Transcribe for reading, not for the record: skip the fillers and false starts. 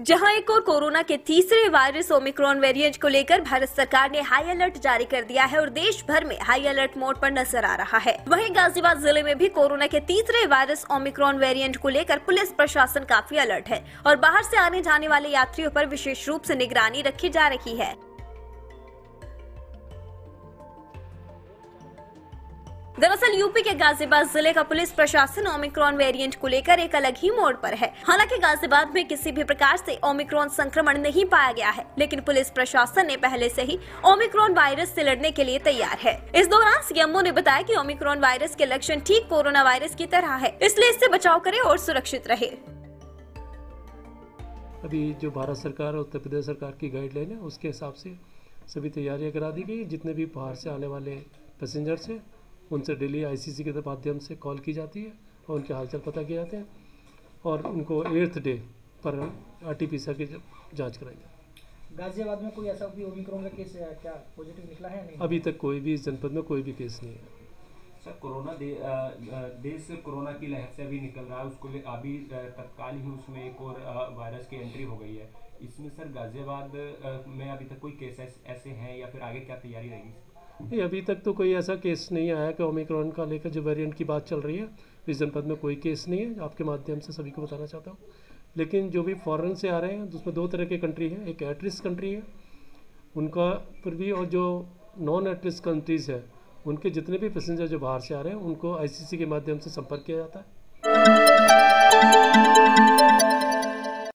जहां एक और कोरोना के तीसरे वायरस ओमिक्रॉन वेरिएंट को लेकर भारत सरकार ने हाई अलर्ट जारी कर दिया है और देश भर में हाई अलर्ट मोड पर नजर आ रहा है। वहीं गाजियाबाद जिले में भी कोरोना के तीसरे वायरस ओमिक्रॉन वेरिएंट को लेकर पुलिस प्रशासन काफी अलर्ट है और बाहर से आने जाने वाले यात्रियों पर विशेष रूप से निगरानी रखी जा रही है। दरअसल यूपी के गाजियाबाद जिले का पुलिस प्रशासन ओमिक्रॉन वेरिएंट को लेकर एक अलग ही मोड़ पर है। हालांकि गाजियाबाद में किसी भी प्रकार से ओमिक्रॉन संक्रमण नहीं पाया गया है, लेकिन पुलिस प्रशासन ने पहले से ही ओमिक्रॉन वायरस से लड़ने के लिए तैयार है। इस दौरान सीएमओ ने बताया कि ओमिक्रॉन वायरस के लक्षण ठीक कोरोना वायरस की तरह है, इसलिए इससे बचाव करें और सुरक्षित रहे। अभी जो भारत सरकार और उत्तर प्रदेश सरकार की गाइडलाइन है, उसके हिसाब से सभी तैयारियां करा दी गई। जितने भी बाहर से आने वाले पैसेंजर्स हैं, उनसे डेली आईसीसी के माध्यम से कॉल की जाती है और उनके हालचाल पता किए जाते हैं और उनको 8th डे पर RT-PCR की जांच कराई जाती है। गाजियाबाद में कोई ऐसा भी ओमिक्रॉन का केस क्या पॉजिटिव निकला है नहीं? अभी तक कोई भी इस जनपद में कोई भी केस नहीं है। सर, देश कोरोना की लहर से अभी निकल रहा है, उसको अभी तत्काल ही उसमें एक और वायरस की एंट्री हो गई है। इसमें सर गाजियाबाद में अभी तक कोई केस ऐसे हैं या फिर आगे क्या तैयारी रहेगी? नहीं, अभी तक तो कोई ऐसा केस नहीं आया कि ओमिक्रॉन का लेकर जो वेरिएंट की बात चल रही है, इस जनपद में कोई केस नहीं है। आपके माध्यम से सभी को बताना चाहता हूँ। लेकिन जो भी फॉरेन से आ रहे हैं, उसमें 2 तरह की कंट्री है। एक एट रिस्क कंट्री है, उनका पर भी, और जो नॉन एट रिस्क कंट्रीज़ है, उनके जितने भी पैसेंजर जो बाहर से आ रहे हैं, उनको ICC के माध्यम से संपर्क किया जाता है।